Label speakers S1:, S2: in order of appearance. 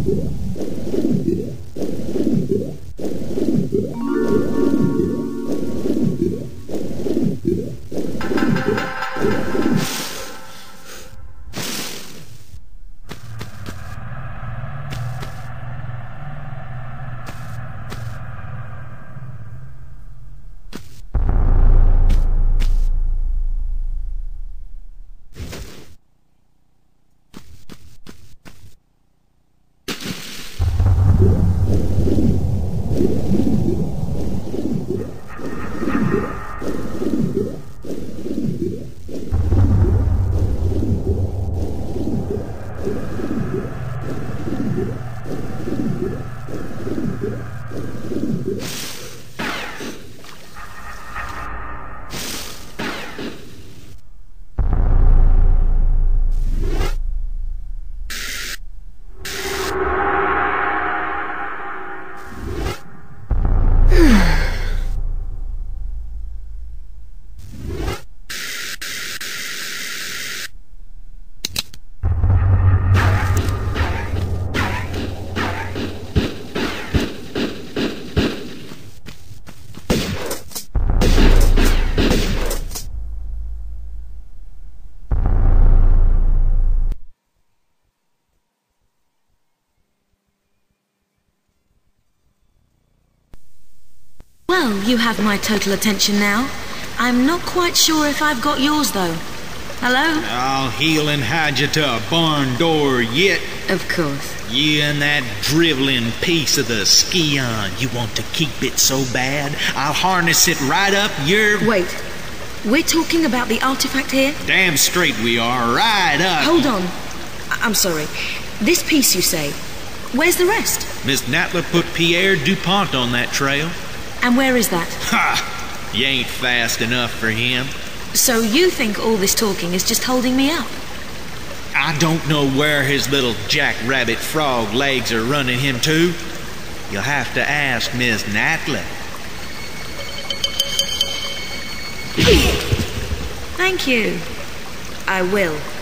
S1: Well, you have my total attention now. I'm not quite sure if I've got yours, though. Hello?
S2: I'll heel and hide you to a barn door yet.
S1: Of course.
S2: You and that driveling piece of the Scion. You want to keep it so bad, I'll harness it right up your...
S1: Wait. We're talking about the artifact here?
S2: Damn straight we are. Right up.
S1: Hold on. I'm sorry. This piece, you say. Where's the rest?
S2: Miss Natla put Pierre DuPont on that trail.
S1: And where is that?
S2: Ha! You ain't fast enough for him.
S1: So you think all this talking is just holding me up?
S2: I don't know where his little jackrabbit frog legs are running him to. You'll have to ask Miss Natla.
S1: Thank you. I will.